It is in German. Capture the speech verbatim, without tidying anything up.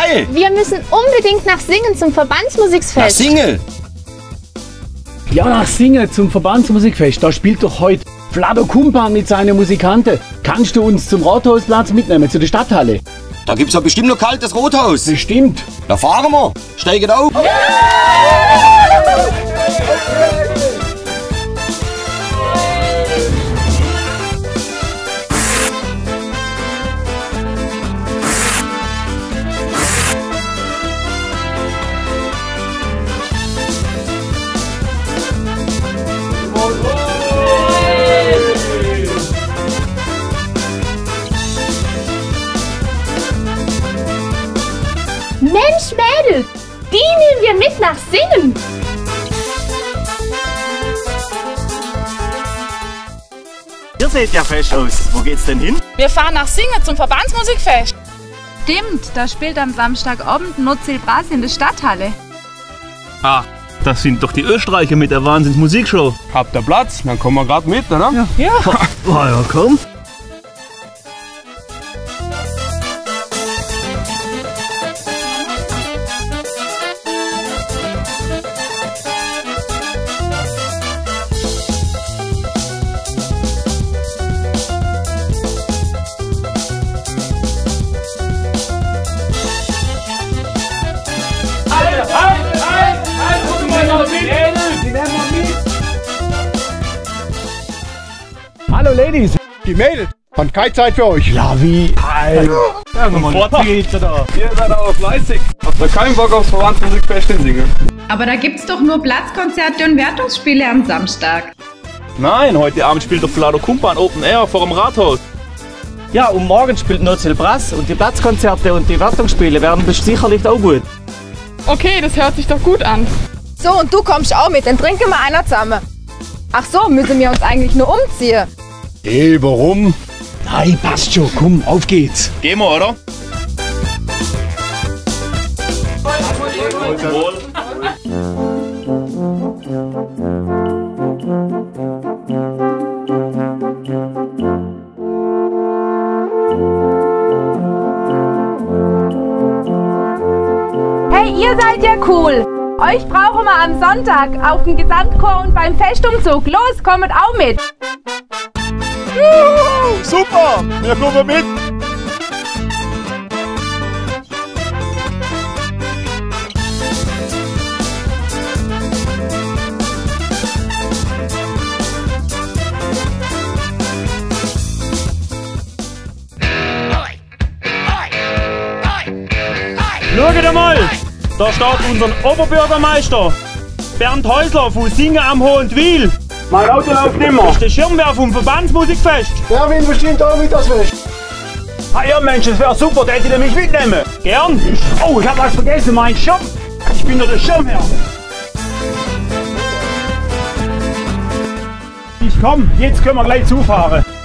geil! Wir müssen unbedingt nach Singen zum Verbandsmusikfest. Nach Singen? Ja, nach Singen zum Verbandsmusikfest. Da spielt doch heute Vlado Kumpan mit seinen Musikanten. Kannst du uns zum Rathausplatz mitnehmen, zu der Stadthalle? Da gibt's ja bestimmt noch kaltes Rothaus. Bestimmt. Da fahren wir. Steigen auf. Yeah! Mensch, Mädel, die nehmen wir mit nach Singen. Ihr seht ja fesch aus. Wo geht's denn hin? Wir fahren nach Singen zum Verbandsmusikfest. Stimmt, da spielt am Samstagabend Nozil Brass in der Stadthalle. Ah, das sind doch die Österreicher mit der Wahnsinns-Musikshow. Habt ihr Platz? Dann kommen wir gerade mit, oder? Ja. Ja. Oh, ja, komm. Hallo Ladies! Die Mädels haben keine Zeit für euch. Ja, wie? Alter. Ja, sofort geht's da. Ihr seid aber fleißig. Habt ihr keinen Bock aufs Verbandsmusikfest in Singen? Aber da gibt's doch nur Platzkonzerte und Wertungsspiele am Samstag. Nein, heute Abend spielt doch Vlado Kumpan Open Air vor dem Rathaus. Ja, und morgen spielt Nozil Brass und die Platzkonzerte und die Wertungsspiele werden sicherlich auch gut. Okay, das hört sich doch gut an. So, und du kommst auch mit, dann trinken wir einer zusammen. Ach so, müssen wir uns eigentlich nur umziehen? Hey, warum? Nein, passt schon. Komm, auf geht's. Gehen wir, oder? Hey, ihr seid ja cool. Euch brauchen wir am Sonntag auf dem Gesamtchor und beim Festumzug. Los, kommt auch mit. Juhu, super! Wir kommen mit! Schaut mal! Da steht unser Oberbürgermeister Bernd Häusler von Singen am Hohentwil. Mein Auto läuft nimmer. Das ist der Schirmherr vom Verbandsmusikfest. Der will bestimmt auch mit das Fest. Ah ja Mensch, das wäre super, der hätte mich mitnehmen. Gern. Oh, ich hab was vergessen, mein Schirm. Ich bin doch der Schirmherr. Ich komm, jetzt können wir gleich zufahren.